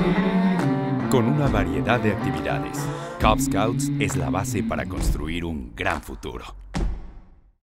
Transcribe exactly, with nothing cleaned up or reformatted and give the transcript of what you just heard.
Con una variedad de actividades, Cub Scouts es la base para construir un gran futuro.